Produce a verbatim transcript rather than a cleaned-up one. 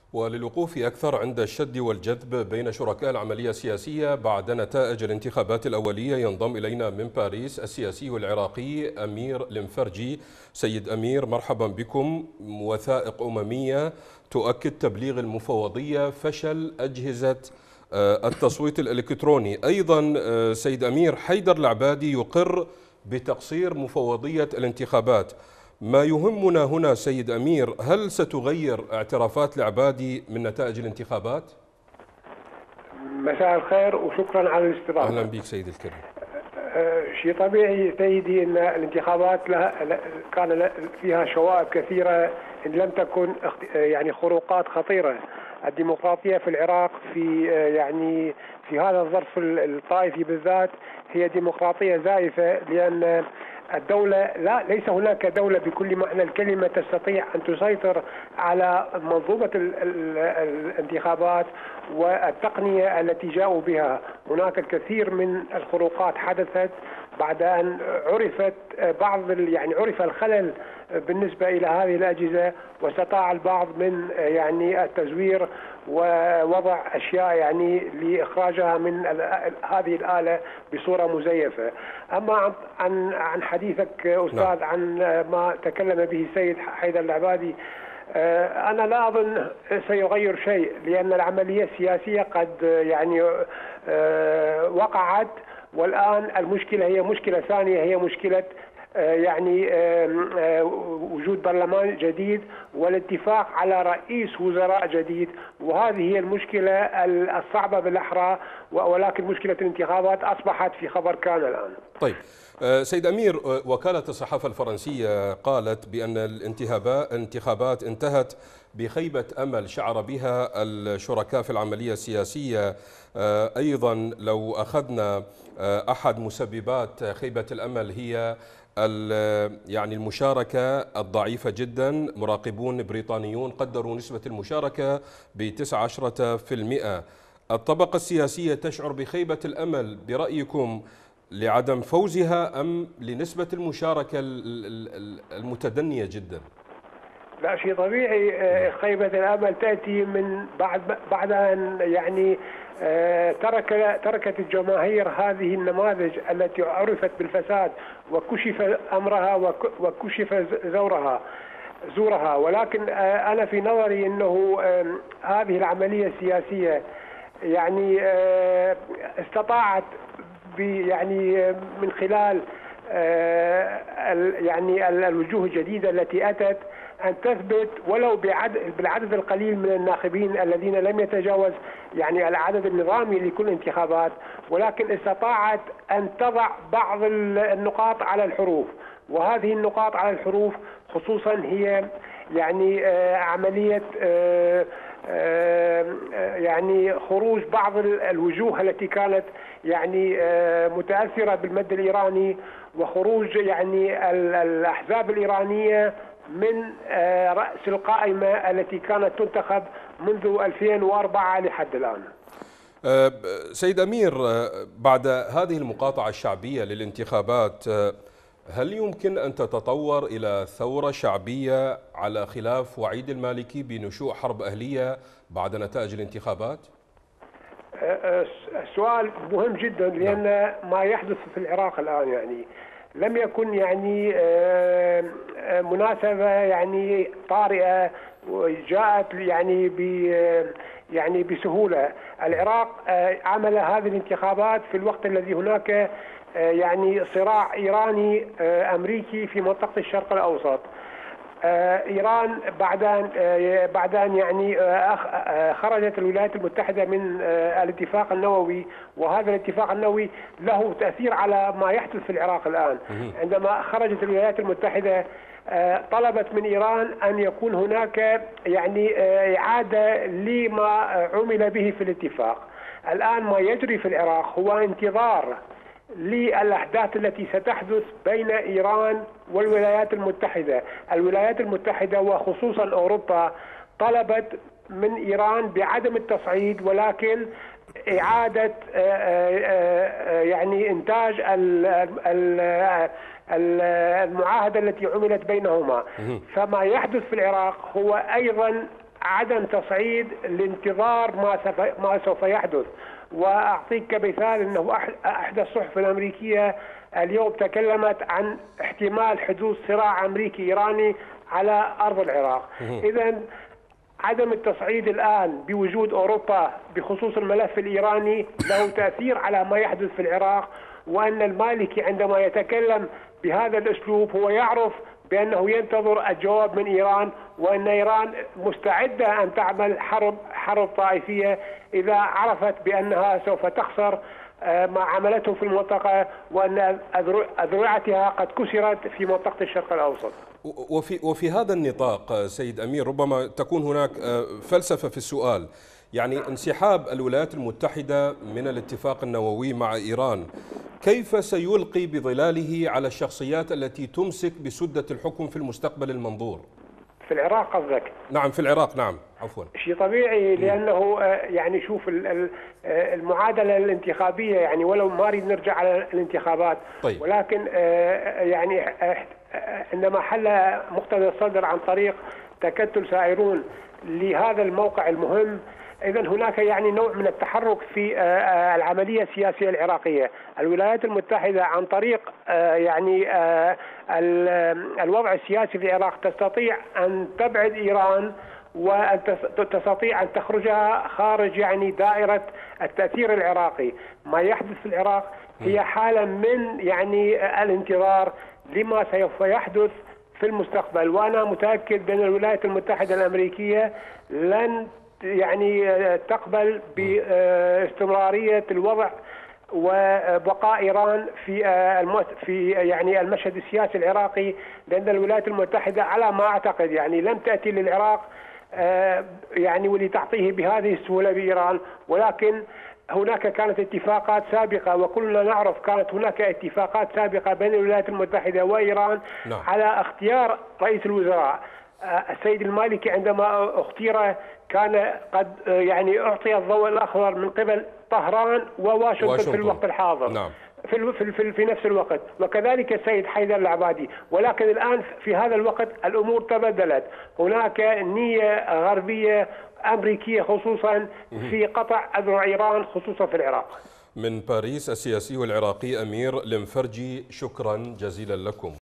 وللوقوف أكثر عند الشد والجذب بين شركاء العملية السياسية بعد نتائج الانتخابات الأولية، ينضم إلينا من باريس السياسي العراقي أمير المفرجي. سيد أمير، مرحبا بكم. وثائق أممية تؤكد تبليغ المفوضية فشل أجهزة التصويت الإلكتروني. أيضا سيد أمير، حيدر العبادي يقر بتقصير مفوضية الانتخابات. ما يهمنا هنا سيد أمير، هل ستغير اعترافات العبادي من نتائج الانتخابات؟ مساء الخير وشكرا على الاستضافة. أهلا بك سيد الكريم. شيء طبيعي سيدي أن الانتخابات لها كان فيها شوائب كثيرة إن لم تكن يعني خروقات خطيرة. الديمقراطية في العراق في يعني في هذا الظرف الطائفي بالذات هي ديمقراطية زائفة، لأن الدولة لا ليس هناك دولة بكل معنى الكلمة تستطيع أن تسيطر على منظومة الانتخابات والتقنية التي جاءوا بها. هناك الكثير من الخروقات حدثت بعد أن عرفت بعض يعني عرف الخلل بالنسبة إلى هذه الأجهزة، واستطاع البعض من يعني التزوير ووضع أشياء يعني لإخراجها من هذه الآلة بصورة مزيفة. أما عن عن حديثك أستاذ عن ما تكلم به السيد حيدر العبادي، أنا لا أظن سيغير شيء، لأن العملية السياسية قد يعني وقعت، والآن المشكلة هي مشكلة ثانية، هي مشكلة يعني وجود برلمان جديد والاتفاق على رئيس وزراء جديد، وهذه هي المشكلة الصعبة بالأحرى، ولكن مشكلة الانتخابات أصبحت في خبر كان الآن. طيب سيد أمير، وكالة الصحافة الفرنسية قالت بأن الانتخابات انتهت بخيبة أمل شعر بها الشركاء في العملية السياسية. أيضا لو أخذنا أحد مسببات خيبة الأمل هي يعني المشاركة الضعيفة جدا. مراقبون بريطانيون قدروا نسبة المشاركة ب تسعة عشر بالمئة. الطبقة السياسية تشعر بخيبة الأمل برأيكم لعدم فوزها أم لنسبة المشاركة المتدنية جدا؟ لا، شيء طبيعي. خيبة الأمل تأتي من بعد بعد أن يعني ترك تركت الجماهير هذه النماذج التي عرفت بالفساد وكشف أمرها وكشف زورها زورها ولكن أنا في نظري أنه هذه العملية السياسية يعني استطاعت يعني من خلال يعني الوجوه الجديدة التي أتت أن تثبت ولو بالعدد القليل من الناخبين الذين لم يتجاوز يعني العدد النظامي لكل انتخابات، ولكن استطاعت أن تضع بعض النقاط على الحروف، وهذه النقاط على الحروف خصوصا هي يعني عملية يعني خروج بعض الوجوه التي كانت يعني متأثرة بالمد الإيراني، وخروج يعني الأحزاب الإيرانية من رأس القائمة التي كانت تنتخب منذ ألفين وأربعة لحد الآن. سيد أمير، بعد هذه المقاطعة الشعبية للانتخابات، هل يمكن أن تتطور إلى ثورة شعبية على خلاف وعيد المالكي بنشوء حرب أهلية بعد نتائج الانتخابات؟ السؤال مهم جدا، لأن ما يحدث في العراق الآن يعني لم يكن يعني مناسبة يعني طارئة وجاءت يعني ب يعني بسهولة. العراق عمل هذه الانتخابات في الوقت الذي هناك يعني صراع إيراني أمريكي في منطقة الشرق الأوسط. إيران بعد أن بعد أن يعني خرجت الولايات المتحدة من الاتفاق النووي، وهذا الاتفاق النووي له تأثير على ما يحدث في العراق الآن. عندما خرجت الولايات المتحدة طلبت من إيران أن يكون هناك يعني إعادة لما عمل به في الاتفاق. الآن ما يجري في العراق هو انتظار للأحداث التي ستحدث بين إيران والولايات المتحدة. الولايات المتحدة وخصوصا أوروبا طلبت من إيران بعدم التصعيد، ولكن إعادة يعني إنتاج المعاهدة التي عملت بينهما. فما يحدث في العراق هو أيضا عدم تصعيد لانتظار ما ما سوف يحدث. واعطيك كمثال انه احدى الصحف الامريكيه اليوم تكلمت عن احتمال حدوث صراع امريكي ايراني على ارض العراق. اذا عدم التصعيد الآن بوجود أوروبا بخصوص الملف الإيراني له تأثير على ما يحدث في العراق، وأن المالكي عندما يتكلم بهذا الأسلوب هو يعرف بأنه ينتظر الجواب من إيران، وأن إيران مستعدة أن تعمل حرب حرب طائفية إذا عرفت بأنها سوف تخسر ما عملته في المنطقة، وأن أذرعتها قد كسرت في منطقة الشرق الأوسط. وفي وفي هذا النطاق سيد أمير، ربما تكون هناك فلسفة في السؤال، يعني انسحاب الولايات المتحدة من الاتفاق النووي مع إيران كيف سيلقي بظلاله على الشخصيات التي تمسك بسدة الحكم في المستقبل المنظور؟ في العراق قصدك؟ نعم في العراق، نعم عفوا. شيء طبيعي، لأنه يعني شوف المعادلة الانتخابية، يعني ولو ما نريد نرجع على الانتخابات، طيب. ولكن يعني عندما حل مقتدى الصدر عن طريق تكتل سائرون لهذا الموقع المهم، إذا هناك يعني نوع من التحرك في العملية السياسية العراقية. الولايات المتحدة عن طريق يعني الوضع السياسي في العراق تستطيع أن تبعد إيران، وأن تستطيع أن تخرجها خارج يعني دائرة التأثير العراقي. ما يحدث في العراق هي حالة من يعني الانتظار لما سوف يحدث في المستقبل، وأنا متأكد بأن الولايات المتحدة الأمريكية لن يعني تقبل باستمرارية الوضع وبقاء إيران في في يعني المشهد السياسي العراقي، لأن الولايات المتحدة على ما أعتقد يعني لم تأتي للعراق يعني ولتعطيه بهذه السهولة بإيران، ولكن هناك كانت اتفاقات سابقة، وكلنا نعرف كانت هناك اتفاقات سابقة بين الولايات المتحدة وإيران نعم. على اختيار رئيس الوزراء. السيد المالكي عندما اختير كان قد يعني أعطي الضوء الأخضر من قبل طهران وواشنطن في الوقت الحاضر. نعم. في في في نفس الوقت، وكذلك السيد حيدر العبادي. ولكن الآن في هذا الوقت الأمور تبدلت، هناك نية غربية أمريكية خصوصا في قطع أذرع إيران خصوصا في العراق. من باريس السياسي العراقي أمير المفرجي، شكرا جزيلا لكم.